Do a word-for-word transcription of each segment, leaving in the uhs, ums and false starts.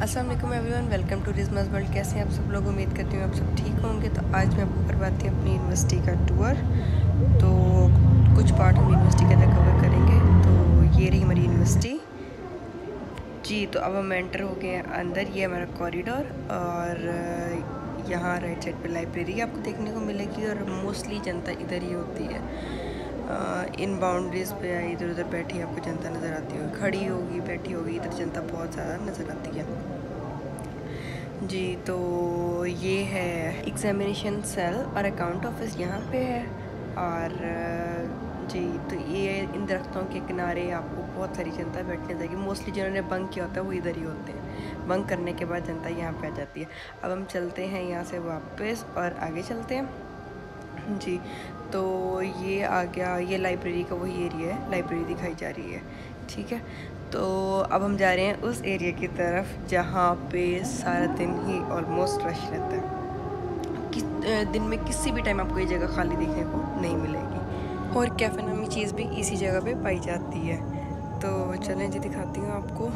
अस्सलाम वालेकुम everyone, welcome to रिजमास वर्ल्ड। कैसे हैं आप सब लोग? उम्मीद करती हूँ आप सब ठीक होंगे। तो आज मैं आपको करवाती हूँ अपनी यूनिवर्सिटी का टूर। तो कुछ पार्ट हम यूनिवर्सिटी के अंदर कवर करेंगे। तो ये रही हमारी यूनिवर्सिटी जी। तो अब हम एंटर हो गए हैं अंदर। ये हमारा कॉरिडोर और यहाँ राइट साइड पे लाइब्रेरी आपको देखने को मिलेगी और मोस्टली जनता इधर ही होती है। इन बाउंड्रीज़ पे इधर उधर बैठी आपको जनता नज़र आती होगी, खड़ी होगी, बैठी होगी, इधर जनता बहुत ज़्यादा नज़र आती है जी। तो ये है एग्जामिनेशन सेल और अकाउंट ऑफिस यहाँ पे है। और जी तो ये इन दरख्तों के किनारे आपको बहुत सारी जनता बैठने जाएगी। मोस्टली जिन्होंने बंक किया होता है वो इधर ही होते हैं। बंक करने के बाद जनता यहाँ पे आ जाती है। अब हम चलते हैं यहाँ से वापस और आगे चलते हैं जी। तो ये आ गया, ये लाइब्रेरी का वही एरिया है, लाइब्रेरी दिखाई जा रही है, ठीक है। तो अब हम जा रहे हैं उस एरिया की तरफ जहाँ पे सारा दिन ही ऑलमोस्ट रश रहता है। किस दिन में किसी भी टाइम आपको ये जगह खाली देखने को नहीं मिलेगी। और कैफ़े नामी चीज़ भी इसी जगह पे पाई जाती है। तो चलें जी, दिखाती हूँ आपको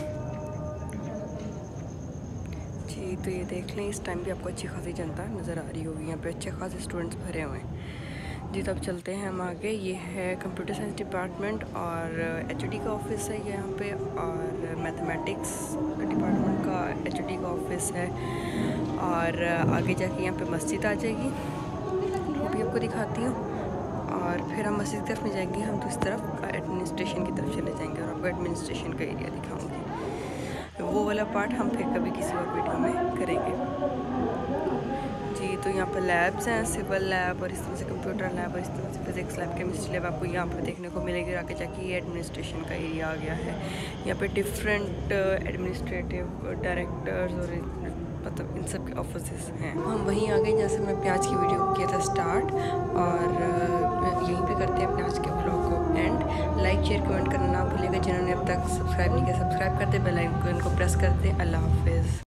जी। तो ये देख लें, इस टाइम भी आपको अच्छी खासी जनता नज़र आ रही होगी। यहाँ पे अच्छे खासे स्टूडेंट्स भरे हुए हैं जी। तो अब चलते हैं हम आगे। ये है कंप्यूटर साइंस डिपार्टमेंट और एचओडी का ऑफिस है यहाँ पे, और मैथमेटिक्स डिपार्टमेंट का एचओडी का ऑफिस है। और आगे जाके यहाँ पे मस्जिद आ जाएगी, वो भी आपको दिखाती हूँ। और फिर हम मस्जिद की तरफ में जाएंगे, हम दूसरी तरफ एडमिनिस्ट्रेशन की तरफ चले जाएंगे और आपको एडमिनिस्ट्रेशन का एरिया दिखाऊंगी। वो वाला पार्ट हम फिर कभी किसी और वीडियो में करेंगे जी। तो यहाँ पर लैब्स हैं, सिविल लैब और इस तरह से कंप्यूटर लैब और इस तरह से फिजिक्स लैब, केमिस्ट्री लैब आपको यहाँ पर देखने को मिलेगी। आगे जाके ये एडमिनिस्ट्रेशन का एरिया आ गया है। यहाँ पे डिफरेंट एडमिनिस्ट्रेटिव डायरेक्टर्स और मतलब इन सब के ऑफिसेस हैं। हम वहीं आ गए जैसे मैं प्याज की वीडियो किया था स्टार्ट, और यहीं पे करते हैं अपने आज के व्लॉग को एंड। लाइक शेयर कमेंट करना ना भूलिएगा। जिन्होंने अब तक सब्सक्राइब नहीं किया, सब्सक्राइब कर दे, बेल आइकन को प्रेस कर दे। अल्लाह हाफिज़।